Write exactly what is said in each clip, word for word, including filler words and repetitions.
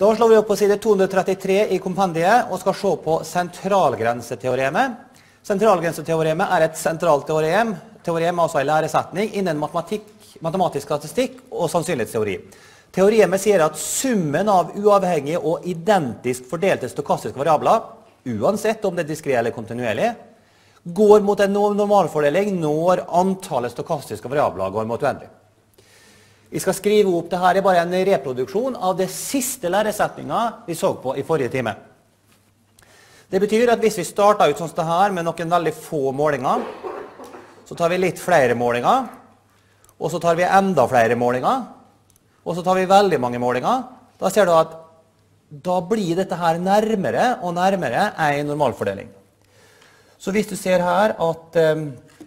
Da slår vi opp på side to hundre trettitre i kompendiet og skal se på sentralgrenseteoremet. Sentralgrenseteoremet er et sentralt teorem, teorem er altså en læresetning innen matematikk, matematisk statistikk og sannsynlighetsteori. Teoremet sier at summen av uavhengige og identisk fordelte stokastiske variabler, uansett om det er diskret eller kontinuerlig, går mot en normalfordeling når antallet stokastiske variabler går mot uendelig. Vi skal skrive opp det her, er bare en reproduksjon av det siste læresetningen vi så på i forrige time. Det betyr at hvis vi starter ut sånn som det her med noen veldig få målinger, så tar vi litt flere målinger, og så tar vi enda flere målinger, og så tar vi veldig mange målinger. Da ser du at da blir dette her nærmere og nærmere en normalfordeling. Så hvis du ser her at um,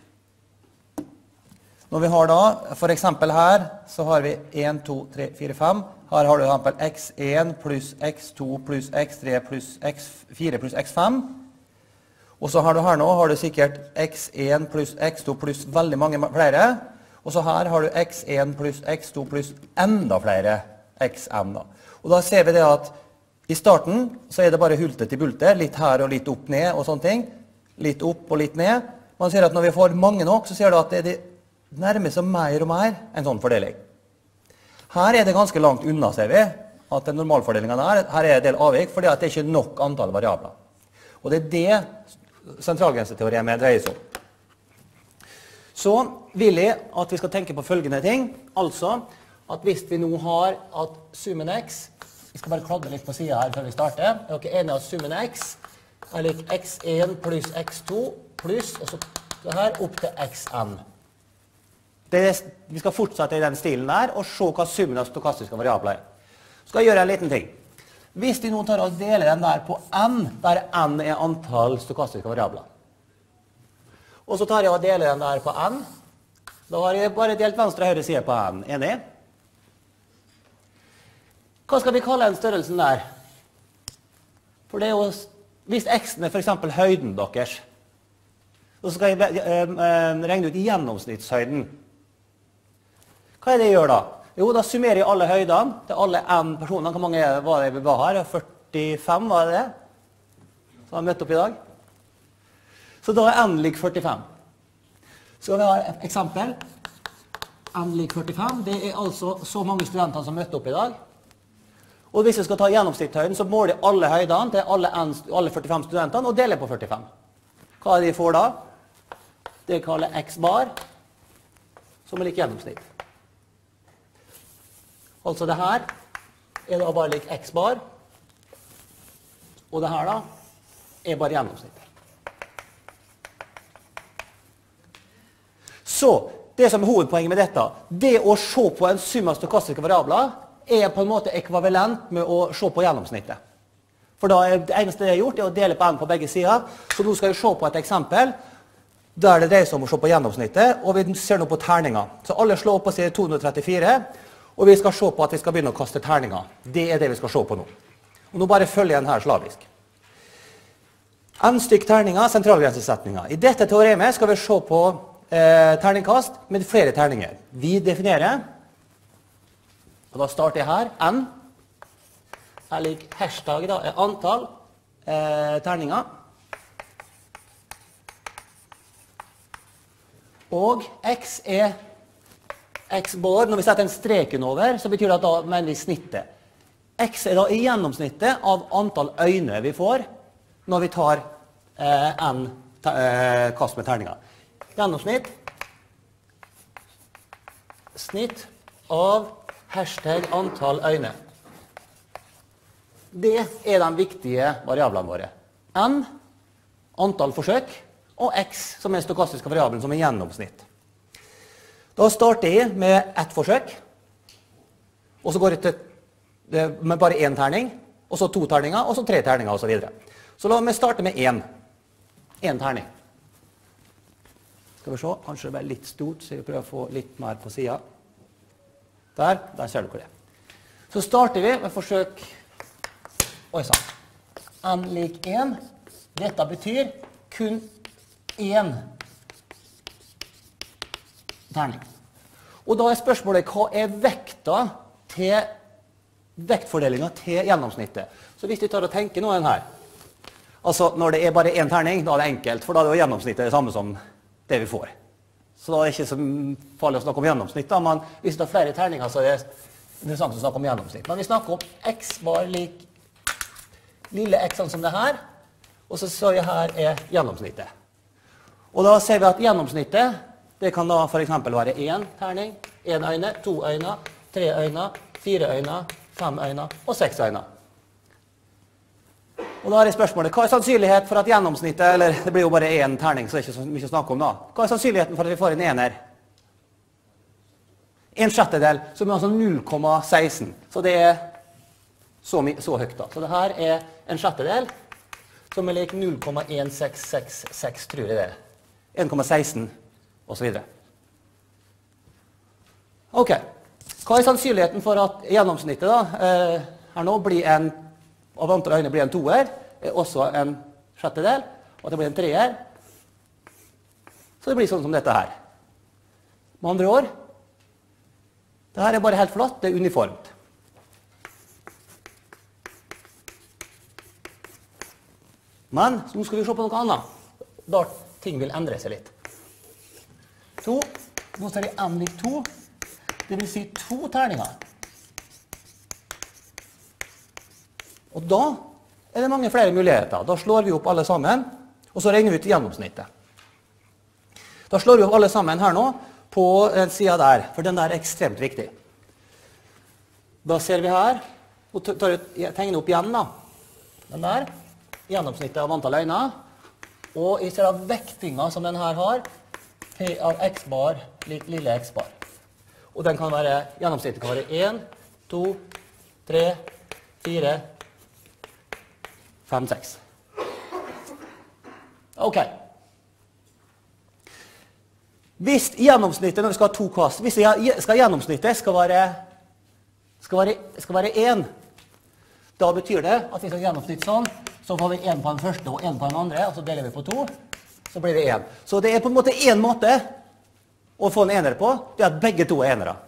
når vi har da, for eksempel her, så har vi en, to, tre, fire, fem. Her har du for eksempel x en pluss x to pluss x tre pluss x fire pluss x fem. Og så har du her nå, har du sikkert x en pluss x to pluss veldig mange flere. Og så her har du x en pluss x to pluss enda flere xm da. Og da ser vi det at i starten så er det bare hultet til bultet, litt her og litt opp ned og sånne ting. Litt opp og litt ned. Man ser at når vi får mange nok, så ser du at det er det nærmer seg mer og mer en sånn fordeling. Her er det ganske langt unna, ser vi, at den normalfordelingen er, her er en del avvik, fordi at det ikke er nok antall variabler. Og det er det sentralgrenseteoremet dreier seg om. Så vil jeg at vi skal tenke på følgende ting, altså at hvis vi nå har at summen x, vi skal bare kladde litt på siden her før vi starter, er dere enige at summen x er lik x en pluss x to pluss, og så det her opp til xn. Det er, vi skal fortsette i den stilen der, og se hva summen av stokastiske variabler er. Så skal jeg gjøre en liten ting. Hvis vi nå tar og deler den der på n, der n er antall stokastiske variabler. Og så tar jeg og deler den der på n. Da har jeg bare delt venstre og høyre side på n. Enig? Hva skal vi kalle den størrelsen der? For det er jo, hvis x-en er for eksempel høyden deres, så skal jeg regne ut gjennomsnittshøyden. Hva er det jeg gjør da? Jo, da summerer jeg alle høydene til alle n personer. Hvor mange var det vi var her? førtifem, var det det? Som har møtt opp i dag. Så da er n lik førtifem. Så vi har et eksempel. N lik førtifem. Det er altså så mange studenter som møtte opp i dag. Og hvis vi skal ta gjennomsnittshøyden, så måler jeg alle høydene til alle, n, alle førtifem studentene og deler på førtifem. Hva er det de får da? Det kaller x bar, som er lik gjennomsnitt. Altså det her er da bare lik x bar, og det her da er bare gjennomsnitt. Så, det som er hovedpoenget med dette, det å se på en sum av stokastiske variabler er på en måte ekvivalent med å se på gjennomsnittet. For da er det eneste jeg har gjort er å dele på n på begge sider, så nå skal jeg se på et eksempel der det dreier seg om å se på gjennomsnittet, og vi ser nå på terninger. Så alle slår opp på side to hundre trettifire, og vi skal se på at vi skal begynne å kaste terninger. Det er det vi skal se på nå. Og nå bare følger jeg den her slavisk. N stykk terninger, sentralgrensesetninger. I dette teoremet skal vi se på eh, terningkast med flere terninger. Vi definerer, og da starter jeg her, n. Her ligger hashtag, da, er antall eh, terninger. Og x er x bar. Når vi setter en streken over, så betyr det at da mener vi snittet. X er da i gjennomsnittet av antall øyne vi får når vi tar eh, n eh, kast med terninger. Gjennomsnitt, snitt av hashtag antall øyne. Det er de viktige variablene våre. N, antall forsøk, og x, som er stokastiske variabelen, som er gjennomsnitt. Da starter jeg med ett forsøk, og så går jeg til, med bare én terning, og så to terninger, og så tre terninger, og så videre. Så la meg starte med én. Én terning. Skal vi se, kanskje det blir litt stort, så jeg prøver å få litt mer på siden. Der, der ser dere det. Så starter vi med forsøk. Oi sann. N lik én. Dette betyr kun én terning. Og da er spørsmålet, hva er vekta til vektfordelingen til gjennomsnittet. Så hvis vi tar og tenker noen her, altså når det er bare en terning, da er det enkelt, for da er det jo gjennomsnittet det samme som det vi får. Så da er det ikke så farlig å snakke om gjennomsnitt, da, men hvis vi tar flere terninger, så er det interessant å snakke om gjennomsnitt. Men vi snakker om x var lik lille x som det her, og så ser vi her er gjennomsnittet. Og da ser vi at gjennomsnittet, det kan da for eksempel være en terning, en øyne, to øyne, tre øyne, fire øyne, fem øyne og seks øyne. Og da er spørsmålet, hva er sannsynlighet for at gjennomsnittet, eller det blir jo bare en terning, så det er ikke så mye å snakke om da. Hva er sannsynligheten for at vi får en ener? En sjettedel, som er altså null komma seksten. Så det er så, så høyt da. Så det her er en sjettedel, som er lik null komma en seks seks seks, tror jeg det er. en komma seksten, og så videre. Ok. Hva er sannsynligheten for at gjennomsnittet da, eh, her nå blir en, av antall øyne blir en toer, er også en sjettedel, og at det blir en treer. Så det blir sånn som dette her. Med andre ord, det her er bare helt flatt, det er uniformt. Men, så nå skal vi se på noe annet, da ting vil endre seg litt. To, nå ser vi n lik to, det vil si to terninger. Og da er det mange flere muligheter. Da slår vi opp alle sammen, og så regner vi ut gjennomsnittet. Da slår vi opp alle sammen her nå, på en side der, for den der er ekstremt viktig. Da ser vi her, og tar ut, tegner opp igjen da, den der, gjennomsnittet av antall øyne, og i stedet av vektinga som den her har, p av x bar lik lille x bar. Og den kan være, gjennomsnittet kan være en, to, tre, fire, fem, seks. Ok. Hvis gjennomsnittet, når vi skal ha to kast, hvis skal gjennomsnittet skal være, skal være, skal være en, da betyr det at hvis vi skal gjennomsnitt sånn, så får vi en på den første og en på den andre, og så deler vi på to, så blir det en. Så det er på en måte en måte å få en ener på, det er at begge to er enere.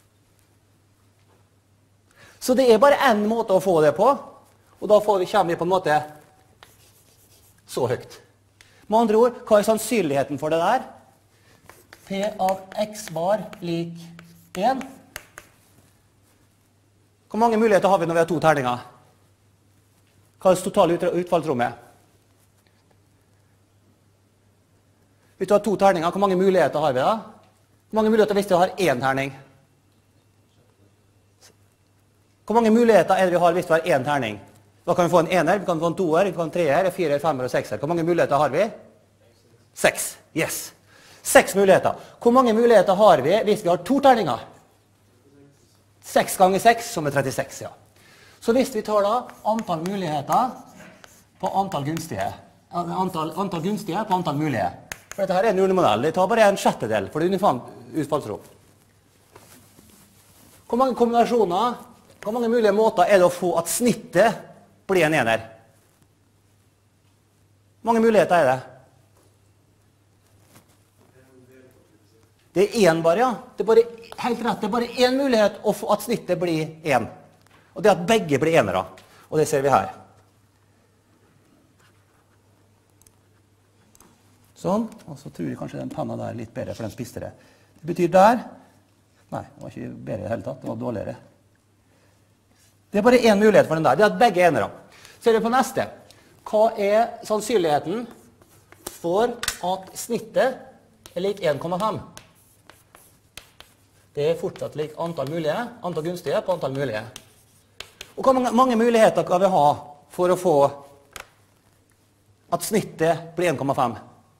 Så det er bare en måte å få det på, og da får vi, kommer vi på en måte så høyt. Med andre ord, hva er sannsynligheten for det der? P av x bar lik en. Hvor mange muligheter har vi når vi har to terninger? Hva er det totale utfallsrommet? Hvis du har to terninger, hvor mange muligheter har vi da? Hvor mange muligheter hvis vi har én terning? Hvor mange muligheter er det vi har hvis vi har én terning? Da kan vi få en ener, vi kan få en toer, vi kan få en treer, firer, femmer og sekser. Hvor mange muligheter har vi? Seks. Yes. Seks muligheter. Hvor mange muligheter har vi hvis vi har to terninger? Seks ganger seks, som er trettiseks, ja. Så hvis vi tar da antall muligheter på antall gunstige, antall, antall gunstige på antall mulige. For dette her er en urnemodell, det tar bare en sjettedel for det uniform utfallsrom. Hvor mange kombinasjoner, hvor mange mulige måter er det å få at snittet blir en ener? Hvor mange muligheter er det? Det er én bare, ja. Det er bare, helt rett, det er bare én mulighet å få at snittet blir én. Og det er at begge blir enere. Og det ser vi her. Sånn. Og så tror jeg kanskje den penna der er litt bedre, for den spiste det. Det betyr der. Nei, det var ikke bedre i det hele tatt. Det var dårligere. Det er bare én mulighet for den der. Det er at begge er enere. Ser vi på neste. Hva er sannsynligheten for at snittet er lik en komma fem? Det er fortsatt lik antall mulige, antall gunstige på antall mulige. Og hvor mange, mange muligheter kan vi ha for å få at snittet blir en komma fem?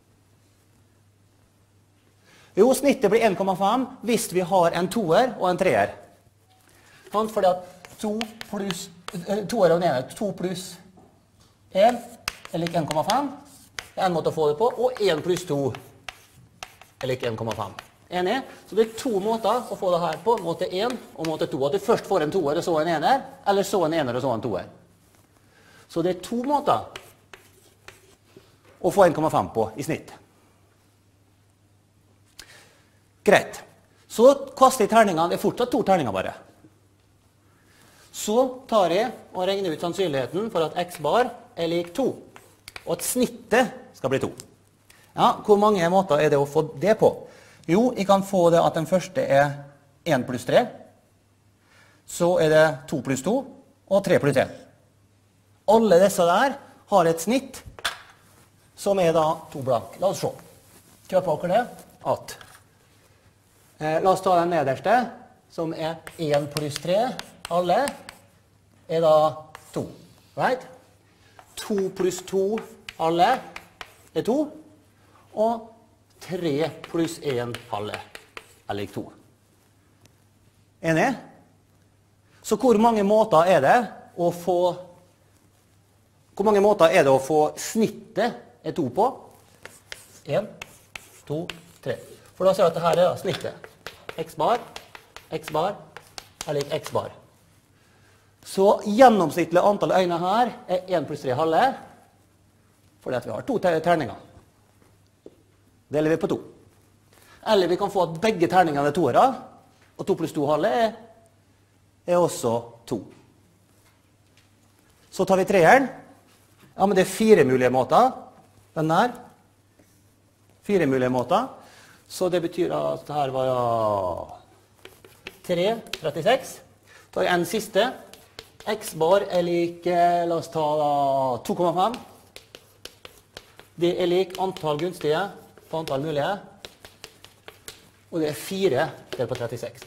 Jo, snittet blir en komma fem hvis vi har en toer og en treer. Fordi at to pluss, toer og en ener, to pluss en er lik en komma fem. Det er en måte å få det på, og en pluss to er lik en komma fem. Enig? Så det er to måter å få det her på, måte én og måte to. At du først får en toer og så en ener, eller så en ener og så en toer. Så det er to måter å få en komma fem på i snitt. Greit. Så kaster jeg terningene, det er fortsatt to terninger bare. Så tar jeg og regner ut sannsynligheten for at x bar er lik to, og at snittet skal bli to. Ja, hvor mange måter er det å få det på? Jo, jeg kan få det at den første er en pluss tre, så er det to pluss to, og tre pluss en. Alle disse der har et snitt, som er da to blank. La oss se. Kjøper dere det? At. Eh, la oss ta den nederste, som er en pluss tre. Alle er da to. Right? to pluss to, alle er to. Og tre pluss en, alle er lik to. Enig? Så hvor mange måter er det å få Hvor mange måter er det å få snittet er to på? en, to, tre. For da ser du at dette er da snittet. X bar, X bar, er lik X bar. Så gjennomsnittlig antall øyne her er en pluss tre halve, fordi at vi har to terninger. Deler vi på to. Eller vi kan få at begge terningene er toere, og to pluss to halve er, er også to. Så tar vi treeren. Ja, men det er fire mulige måter. Den der. Fire mulige måter. Så det betyr at her var ja tre, trettiseks. Tar jeg en siste. X bar er lik, la oss ta da, to komma fem. Det er lik antall gunstige på antall mulige. Og det er fire delt på trettiseks.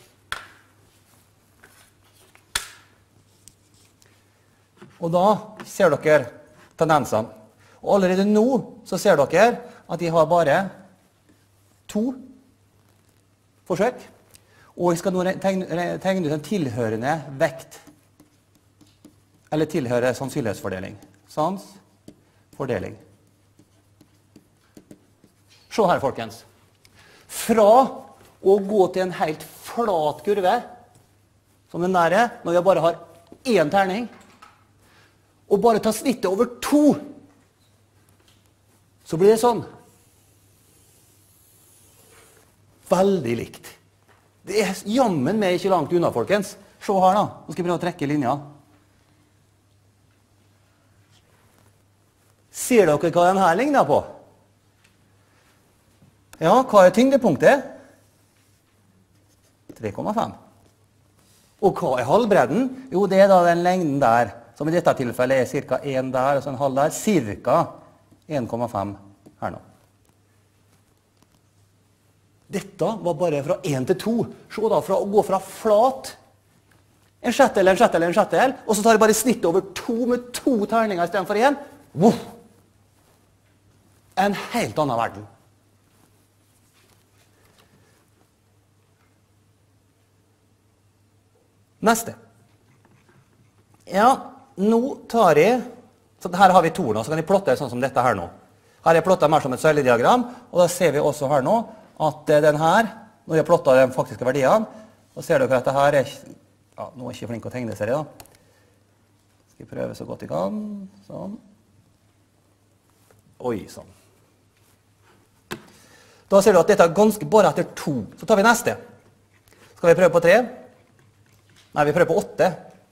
Og da ser dere tendensene. Og allerede nå så ser dere at de har bare to forsøk. Og jeg skal nå tegne, tegne ut en tilhørende vekt. Eller tilhøre sannsynlighetsfordeling. Sans, fordeling. Se her, folkens. Fra å gå til en helt flat kurve, som den der er, når vi bare har én terning, og bare ta snittet over to, så blir det sånn. Veldig likt. Det er jammen meg ikke langt unna, folkens. Se her da. Nå skal jeg prøve å trekke linja. Ser dere hva den her ligner på? Ja, hva er tyngdepunktet? tre komma fem. Og hva er halvbredden? Jo, det er da den lengden der, som i dette tilfellet er cirka en der, og så en halv der, cirka en komma fem her nå. Dette var bare fra en til to. Se da, fra å gå fra flat, en sjettel, en sjettel, en sjettel, og så tar jeg bare snitt over to med to terninger i stedet for en. Wow! En helt annen verden. Neste. Ja, nå tar jeg, så her har vi to nå, så kan jeg plotte sånn som dette her nå. Her er jeg plottet mer som et søylediagram, og da ser vi også her nå, at den her, når jeg plottet de faktiske verdiene, så ser dere at det her er, ja, nå er jeg ikke flink å tegne serie da. Skal jeg prøve så godt jeg kan, sånn. Oi, sånn. Da ser du at dette er ganske bare etter to. Så tar vi neste. Skal vi prøve på tre? Nei, vi prøver på åtte.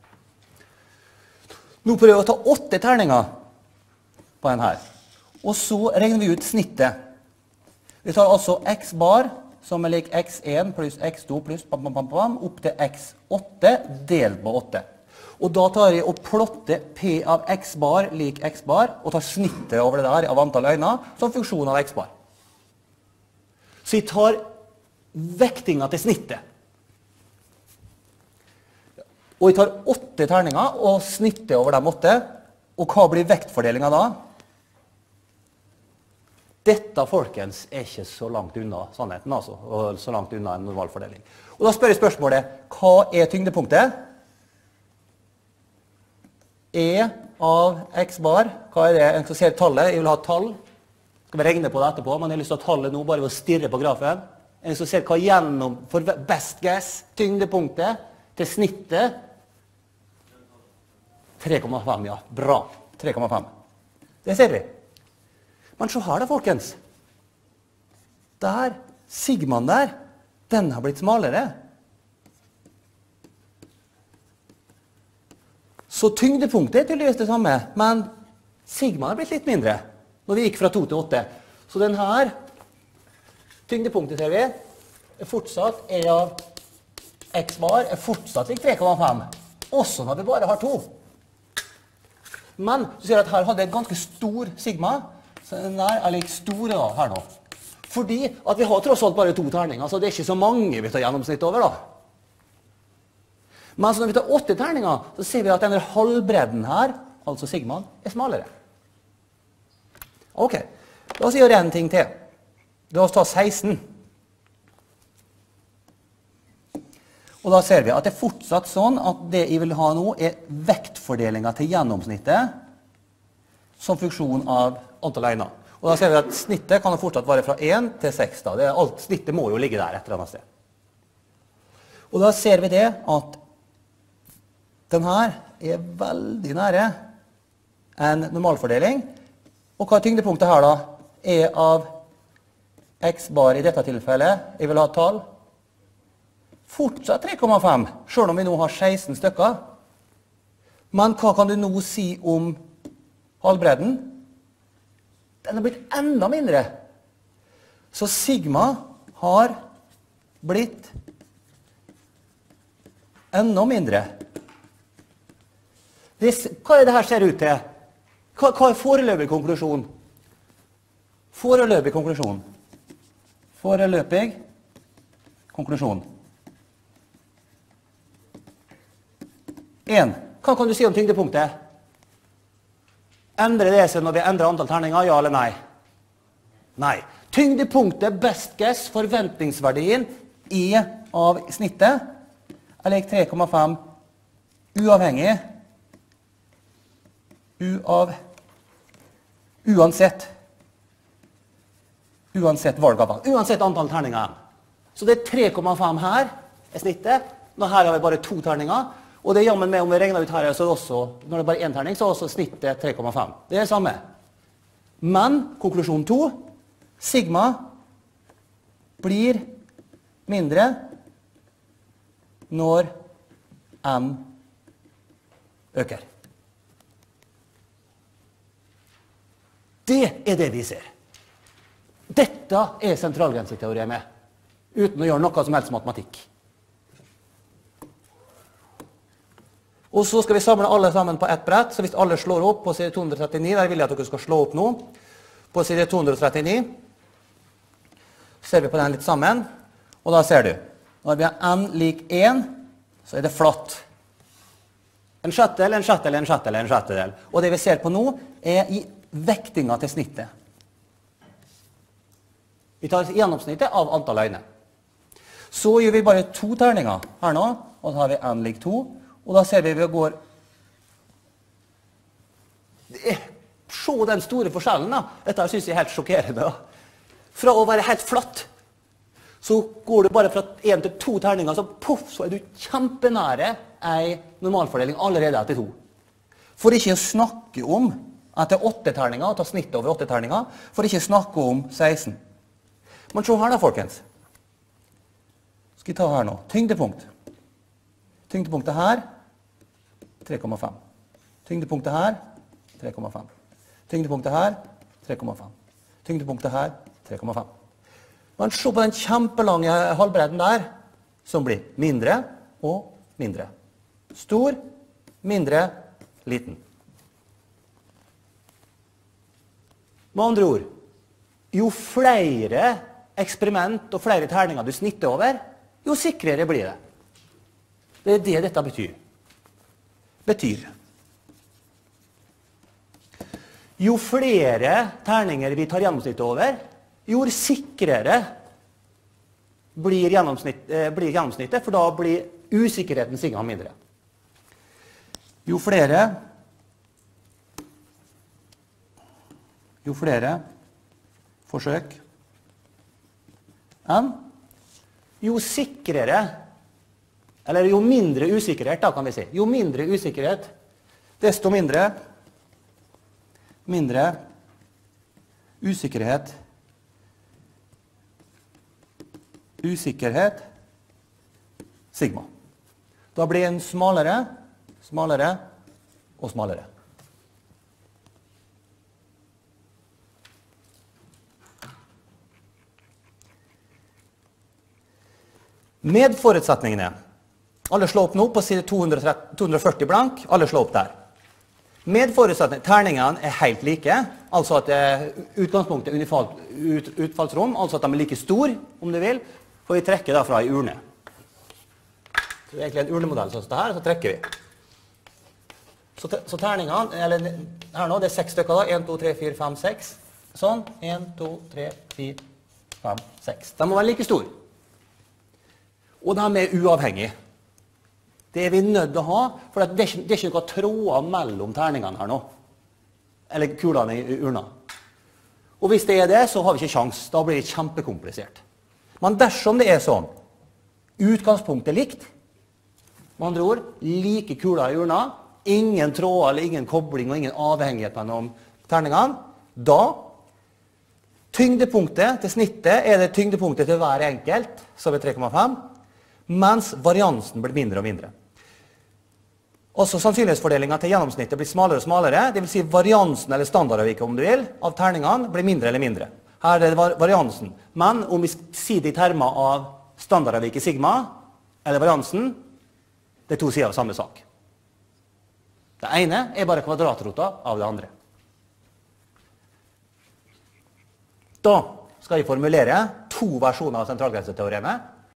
Nå prøver vi å ta åtte terninger på den her. Og så regner vi ut snittet. Vi tar altså x bar, som er lik x en pluss x to pluss bam, bam, bam, bam, opp til x åtte delt på åtte. Og da tar jeg og plotter p av x bar lik x bar, og tar snittet over det der av antall øyne som funksjon av x bar. Så jeg tar vektinga til snittet. Og jeg tar åtte terninger og snittet over de åtte. Og hva blir vektfordelingen da? Dette, folkens, er ikke så langt unna sannheten, altså. Og så langt unna en normalfordeling. Og da spør jeg spørsmålet, hva er tyngdepunktet? E av x bar, hva er det? En som ser tallet, jeg vil ha et tall. Skal vi regne på det etterpå, men jeg har lyst til å ha tallet nå bare ved å stirre på grafen. En som ser hva gjennom, for best guess, tyngdepunktet til snittet. tre komma fem, ja. Bra. tre komma fem. Det ser vi. Men så har det, folkens. Der, sigmaen der, den har blitt smalere. Så tyngdepunktet er tydeligvis det samme, men sigma har blitt litt mindre når vi gikk fra to til åtte. Så den her, tyngdepunktet ser vi, er fortsatt E av x bar, er fortsatt lik tre komma fem, også når vi bare har to. Men du ser at her hadde jeg en ganske stor sigma, så den der er lik stor da, her nå. Fordi at vi har tross alt bare to terninger, så det er ikke så mange vi tar gjennomsnitt over da. Men så når vi tar åtte terninger, så ser vi at denne halvbredden her, altså sigmaen, er smalere. Ok, la oss gjøre en ting til. La oss ta seksten. Og da ser vi at det er fortsatt sånn at det jeg vil ha nå er vektfordelingen til gjennomsnittet som funksjon av antall egner. Og da ser vi at snittet kan fortsatt være fra én til seks. Da. Det er alt, snittet må jo ligge der et eller annet sted. Og da ser vi det at den her er veldig nære en normalfordeling. Og hva er tyngdepunktet her da? E av x bar i dette tilfellet, jeg vil ha tall, fortsatt tre komma fem, selv om vi nå har seksten stykker. Men hva kan du nå si om halvbredden? Den har blitt enda mindre. Så sigma har blitt enda mindre. Det, hva er det her ser ut til? Hva, hva er foreløpig konklusjon? Foreløpig konklusjon. Foreløpig konklusjon. En. Hva kan du si om tyngdepunktet? Endrer det seg når vi endrer antall terninger, ja eller nei? Nei. Tyngdepunktet, best guess, forventningsverdien E av snittet, er lik tre komma fem uavhengig uav uansett uansett valg av uansett antall terninger. Så det er tre komma fem her er snittet. Nå her har vi bare to terninger. Og det er jammen med om vi regner ut her, så er det også, når det er bare én terning, så er også snittet tre komma fem. Det er det samme. Men, konklusjon to, sigma blir mindre når M øker. Det er det vi ser. Dette er sentralgrenseteoremet, uten å gjøre noe som helst matematikk. Og så skal vi samle alle sammen på ett brett, så hvis alle slår opp på side to hundre trettini, der vil jeg at dere skal slå opp nå, på side to hundre trettini, ser vi på den litt sammen, og da ser du, når vi har n lik én, så er det flatt. En sjettel, en sjettel, en sjettel, en sjettel. Og det vi ser på nå er i vektinga til snittet. Vi tar gjennomsnittet av antall øyne. Så gjør vi bare to terninger her nå, og så har vi n lik to, og da ser vi vi går... Se den store forskjellen da. Dette synes jeg er helt sjokkerende da. Fra å være helt flatt, så går du bare fra én til to terninger, så puff, så er du kjempenære en normalfordeling allerede etter to. For ikke å snakke om etter åtte terninger, ta snittet over åtte terninger, for ikke snakke om seksten. Men se her da, folkens. Skal jeg ta her nå. Tyngdepunkt. Tyngdepunktet her, tre komma fem. Tyngdepunktet her, tre komma fem. Tyngdepunktet her, tre komma fem. Tyngdepunktet her, tre komma fem. Men se på den kjempelange halvbredden der, som blir mindre og mindre. Stor, mindre, liten. Med andre ord, jo flere eksperiment og flere terninger du snitter over, jo sikrere blir det. Det er det dette betyr. Betyr. Jo flere terninger vi tar gjennomsnittet over, jo sikrere blir, gjennomsnitt, eh, blir gjennomsnittet, for da blir usikkerheten sigma mindre. Jo flere jo flere forsøk enn, jo sikrere, eller jo mindre usikkerhet, da kan vi si. Jo mindre usikkerhet, desto mindre, mindre usikkerhet, usikkerhet, sigma. Da blir en smalere, smalere, og smalere. Med forutsetningene. Alle slår opp nå på side to hundre førti blank. Alle slår opp der. Med forutsetning, terningene er helt like, altså at utgangspunktet er unifalt ut, utfallsrom, altså at de er like store, om du vil, for vi trekker da fra en urne. Så det er egentlig en urnemodell sånn som det her, så trekker vi. Så, så terningene, eller her nå, det er seks stykker da, en, to, tre, fire, fem, seks, sånn, en, to, tre, fire, fem, seks. De må være like store. Og de er uavhengige. Det er vi nødt til å ha, for det er ikke, det er ikke noen tråder mellom terningene her nå. Eller kulene i urna. Og hvis det er det, så har vi ikke sjans. Da blir det kjempekomplisert. Men dersom det er sånn, utgangspunktet er likt, med andre ord, like kuler i urna, ingen tråder eller ingen kobling og ingen avhengighet mellom terningene, da tyngdepunktet til snittet er det tyngdepunktet til hver enkelt, som er tre komma fem, mens variansen blir mindre og mindre. Også sannsynlighetsfordelingen til gjennomsnittet blir smalere og smalere, det vil si variansen eller standardavviket, om du vil, av terningene blir mindre eller mindre. Her er det variansen. Men om vi sier det i termer av standardavviket sigma, eller variansen, det er to sider av samme sak. Det ene er bare kvadratrota av det andre. Da skal vi formulere to versjoner av sentralgrenseteoremet,